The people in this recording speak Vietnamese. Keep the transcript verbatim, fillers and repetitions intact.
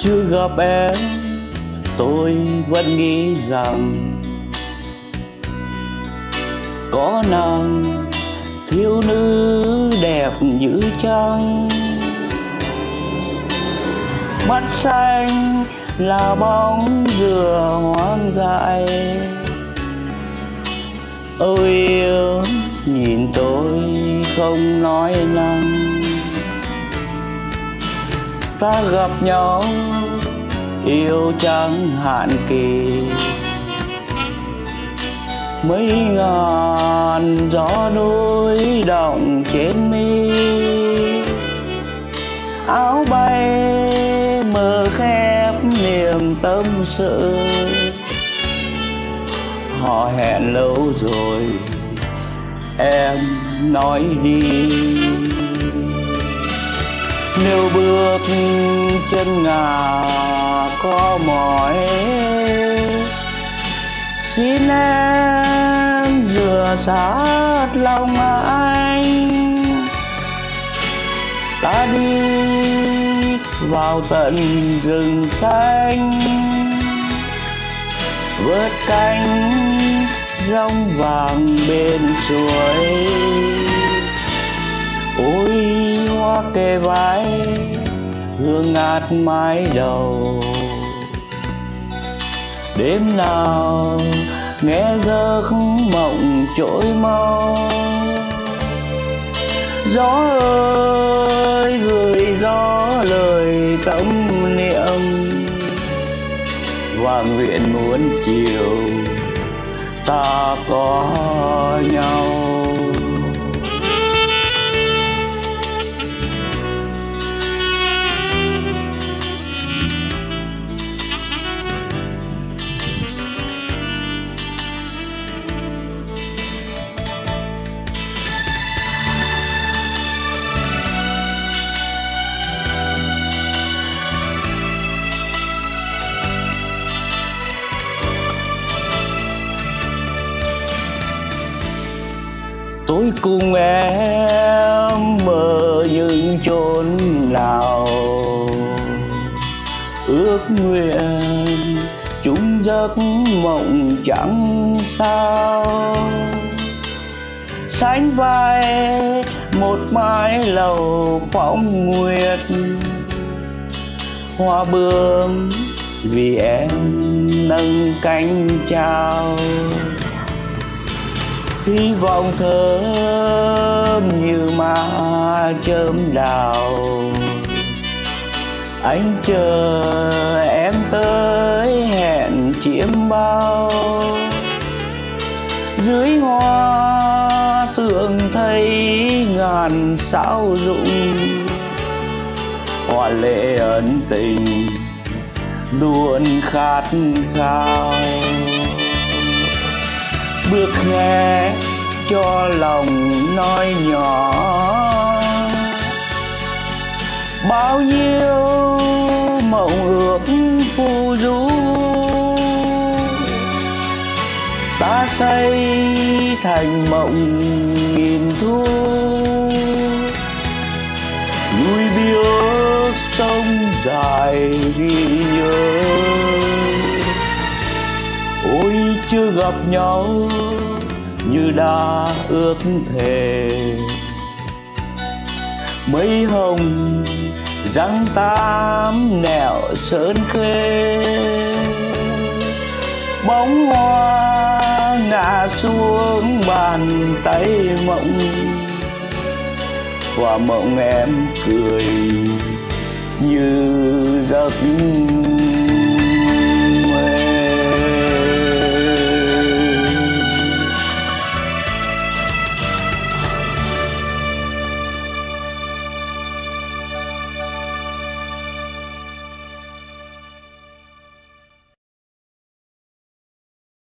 Chưa gặp em tôi vẫn nghĩ rằng có nàng thiếu nữ đẹp như trăng, mắt xanh là bóng dừa hoang dại. Ôi yêu nhìn tôi không nói năng, ta gặp nhau yêu chẳng hạn kỳ. Mấy ngàn gió núi động trên mi, áo bay mở khép niềm tâm sự. Họ hẹn lâu rồi em nói đi, nếu bước chân ngà có mỏi, xin em rửa sát lòng anh. Ta đi vào tận rừng xanh, vớt cánh rong vàng bên suối. Ôi hoa kề vai hương ngát mái đầu, đêm nào nghe giấc mộng trỗi mau. Gió ơi gửi gió lời tâm niệm, vàng nguyện muốn chiều ta có nhau. Tôi cùng em mơ những chốn nào, ước nguyện chung giấc mộng chẳng sao. Sánh vai một mái lầu phong nguyệt, hoa bướm vì em nâng cánh chào. Hy vọng thơm như ma chớm đào, anh chờ em tới hẹn chiêm bao. Dưới hoa tưởng thấy ngàn sao rụng, hoa lệ ân tình luôn khát khao. Bước nghe cho lòng nói nhỏ, bao nhiêu mộng ước phù du. Ta xây thành mộng nghìn thu, núi biếc sông dài ghi nhớ. Ôi chưa gặp nhau như đã ước thề, mây hồng răng tám nẻo sơn khê. Bóng hoa ngả xuống bàn tay mộng, và mộng em cười như giấc